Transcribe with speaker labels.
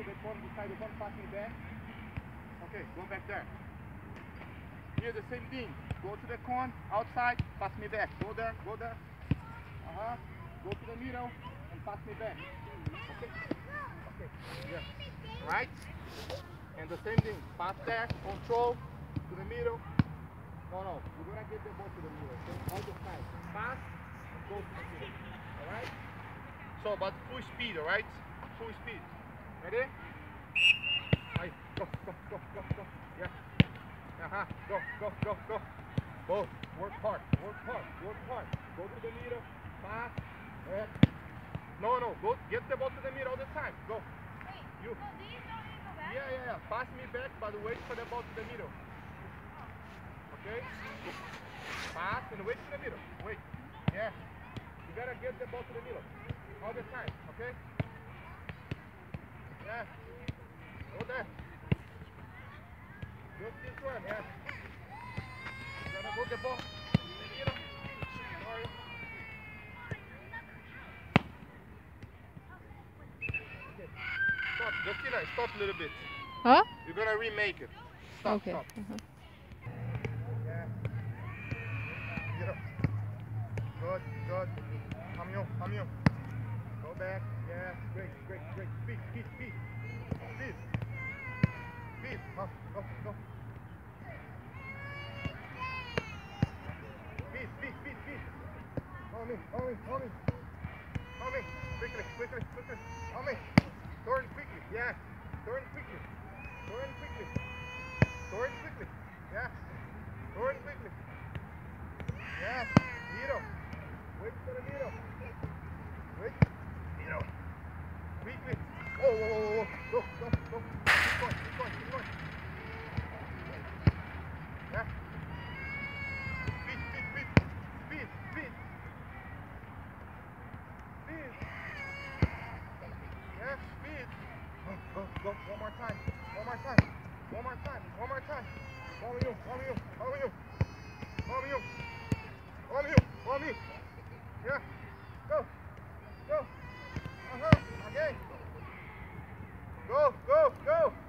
Speaker 1: to the cone, beside the cone, pass me back. Okay, go back there. Here the same thing. Go to the cone, outside, pass me back. Go there, go there. Go to the middle and pass me back. Okay? Okay. Yeah. Right? And the same thing. Pass there, control, to the middle. No. You're gonna get the ball to the middle. Okay? All the time. Pass and go to the middle. Alright? So, but full speed, alright? Full speed. Ready? Right. Go. Yeah. Go. Both. Work hard. Go to the middle. Pass. No. Go. Get the ball to the middle all the time. Go.
Speaker 2: Wait,
Speaker 1: You.
Speaker 2: so these don't need to go back?
Speaker 1: Yeah. Pass me back, but wait for the ball to the middle. Okay? Pass and wait to the middle. Wait. Yeah. You gotta get the ball to the middle all the time. Okay? Yeah. Go there. Just this one, yeah. You gotta go the ball. Sorry. Okay. Stop. Justina, stop a little bit.
Speaker 3: Huh?
Speaker 1: You're gonna remake it. Stop,
Speaker 3: Okay.
Speaker 1: stop. Yeah. Get up. Good. Come you. Go back. Yeah. Great. Speed. Speed. Go. Speed. On me. Quickly. On me. Turn quickly. Yeah. Turn quickly. Yeah. Turn quickly. Yeah. Middle. Wait for the middle. Wait. Middle. Quickly. Whoa. Go. Keep going. Yeah. Speed. Yeah, speed. Go. One more time. On you. Yeah. Go. Again. Go.